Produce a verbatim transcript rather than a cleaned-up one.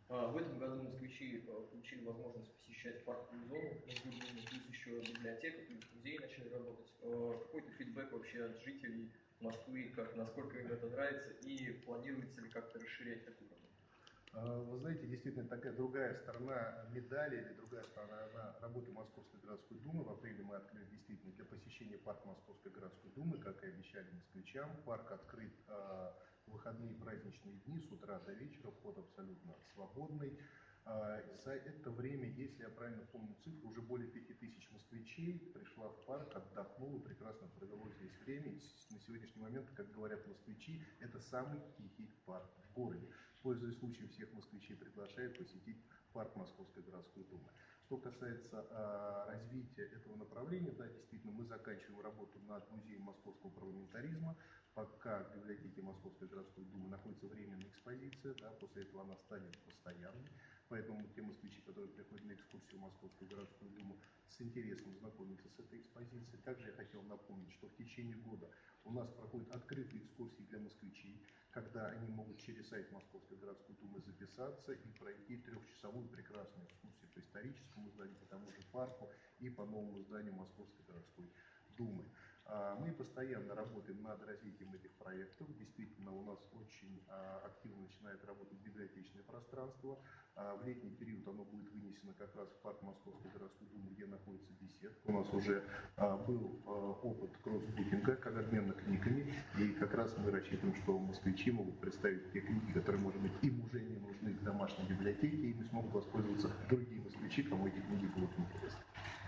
А, В этом году москвичи э, получили возможность посещать парковую зону, плюс еще библиотека, плюс музей начали работать. Э, Какой-то фидбэк вообще от жителей Москвы, как, насколько им это нравится, и планируется ли как-то расширять такую работу? Вы знаете, действительно, такая другая сторона медали или другая сторона работы Московской городской думы. В апреле мы открыли действительно для посещения парк Московской городской думы, как и обещали москвичам. Парк открыт э, в выходные праздничные дни с утра до вечера, вход абсолютно свободный. Э, за это время, если я правильно помню цифру, уже более пяти тысяч москвичей пришла в парк, отдохнула, прекрасно провело здесь время. И на сегодняшний момент, как говорят москвичи, это самый тихий парк в городе. Пользуясь случаем, всех москвичей приглашает посетить парк Московской городской думы. Что касается э, развития этого направления, да, действительно, мы заканчиваем работу над музеем московского парламентаризма. Пока в библиотеке Московской городской думы находится временная экспозиция, да, после этого она станет постоянной. Поэтому те москвичи, которые приходят на экскурсию в Московскую городскую думу, с интересом знакомятся с этой экспозицией. Также я хотел напомнить, что в течение года у нас проходят открытые экскурсии для москвичей, когда они могут через сайт Московской городской думы записаться и пройти трехчасовую прекрасную экскурсию по историческому зданию, по тому же парку и по новому зданию Московской городской думы. Мы постоянно работаем над развитием этих проектов. Действительно, у нас очень активно начинает работать библиотечное пространство. В летний период оно будет вынесено как раз в парк Московской городской думы, где находится беседка. У нас уже был опыт кросс-букинга, как обмена книгами, и как раз мы рассчитываем, что москвичи могут представить те книги, которые, может быть, им уже не нужны в домашней библиотеке, и ими смогут воспользоваться другие москвичи, кому эти книги будут интересны.